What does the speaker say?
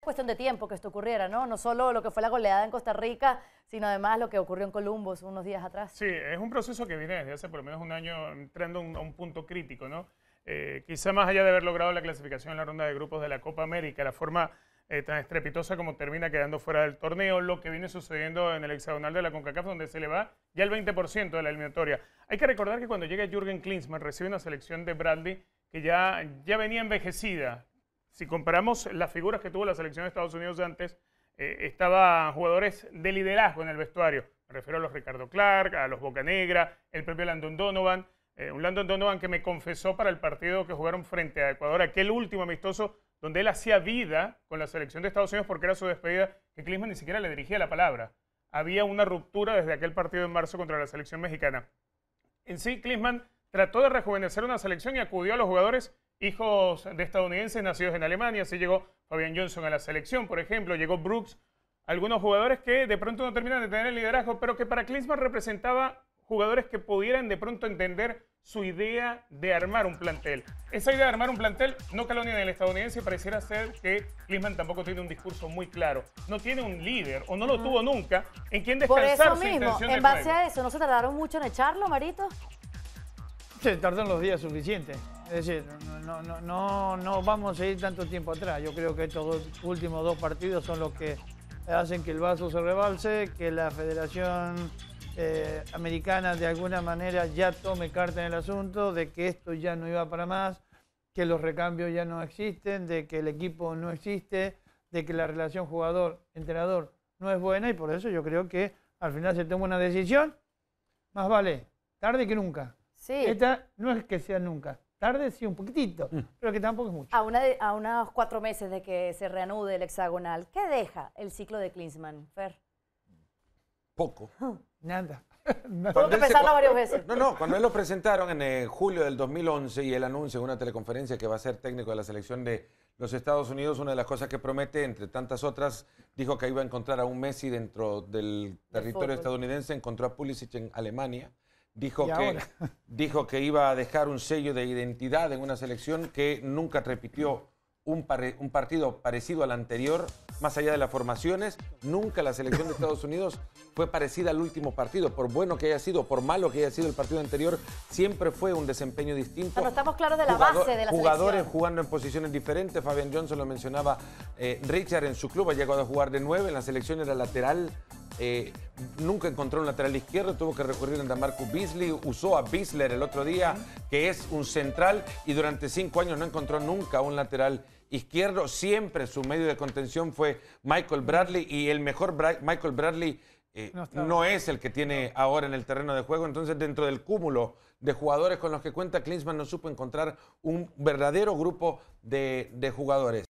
Cuestión de tiempo que esto ocurriera, ¿no? No solo lo que fue la goleada en Costa Rica, sino además lo que ocurrió en Columbus unos días atrás. Sí, es un proceso que viene desde hace por lo menos un año entrando a un punto crítico, ¿no? Quizá más allá de haber logrado la clasificación en la ronda de grupos de la Copa América, la forma tan estrepitosa como termina quedando fuera del torneo, lo que viene sucediendo en el hexagonal de la CONCACAF, donde se le va ya el 20% de la eliminatoria. Hay que recordar que cuando llega Jürgen Klinsmann recibe una selección de Bradley que ya venía envejecida. Si comparamos las figuras que tuvo la selección de Estados Unidos antes, estaban jugadores de liderazgo en el vestuario. Me refiero a los Ricardo Clark, a los Bocanegra, el propio Landon Donovan. Un Landon Donovan que me confesó para el partido que jugaron frente a Ecuador, aquel último amistoso donde él hacía vida con la selección de Estados Unidos porque era su despedida, que Klinsmann ni siquiera le dirigía la palabra. Había una ruptura desde aquel partido en marzo contra la selección mexicana. En sí, Klinsmann trató de rejuvenecer una selección y acudió a los jugadores hijos de estadounidenses nacidos en Alemania. Así llegó Fabian Johnson a la selección, por ejemplo, llegó Brooks. Algunos jugadores que de pronto no terminan de tener el liderazgo, pero que para Klinsmann representaba jugadores que pudieran de pronto entender su idea de armar un plantel. Esa idea de armar un plantel no caló ni en el estadounidense y pareciera ser que Klinsmann tampoco tiene un discurso muy claro. No tiene un líder, o no lo tuvo nunca, en quien descansar su intención de en base juego. a eso, ¿no se tardaron mucho en echarlo, Marito? Se tardan los días suficientes. Es decir, no vamos a ir tanto tiempo atrás. Yo creo que estos últimos dos partidos son los que hacen que el vaso se rebalse, que la Federación Americana de alguna manera ya tome carta en el asunto, de que esto ya no iba para más, que los recambios ya no existen, de que el equipo no existe, de que la relación jugador-entrenador no es buena, y por eso yo creo que al final se toma una decisión, más vale tarde que nunca. Sí. Esta no es que sea nunca, tarde sí un poquitito, pero que tampoco es mucho. A unos 4 meses de que se reanude el hexagonal, ¿qué deja el ciclo de Klinsmann, Fer? Poco. Nada. Tuvo que pensarlo varias veces. No, cuando él lo presentaron en julio del 2011 y él anuncia en una teleconferencia que va a ser técnico de la selección de los Estados Unidos, una de las cosas que promete, entre tantas otras, dijo que iba a encontrar a un Messi dentro del territorio estadounidense, encontró a Pulisic en Alemania, dijo que iba a dejar un sello de identidad en una selección que nunca repitió un partido parecido al anterior, más allá de las formaciones. Nunca la selección de Estados Unidos fue parecida al último partido, por bueno que haya sido, por malo que haya sido el partido anterior, siempre fue un desempeño distinto. Pero estamos claros de la base de la jugadores selección. Jugando en posiciones diferentes. Fabian Johnson lo mencionaba, Richard en su club ha llegado a jugar de 9, en la selección era lateral. Nunca encontró un lateral izquierdo, tuvo que recurrir a DaMarcus Beasley, usó a Bisler el otro día, que es un central, y durante 5 años no encontró nunca un lateral izquierdo. Siempre su medio de contención fue Michael Bradley, y el mejor Michael Bradley no es el que tiene ahora en el terreno de juego. Entonces, dentro del cúmulo de jugadores con los que cuenta, Klinsmann no supo encontrar un verdadero grupo de jugadores.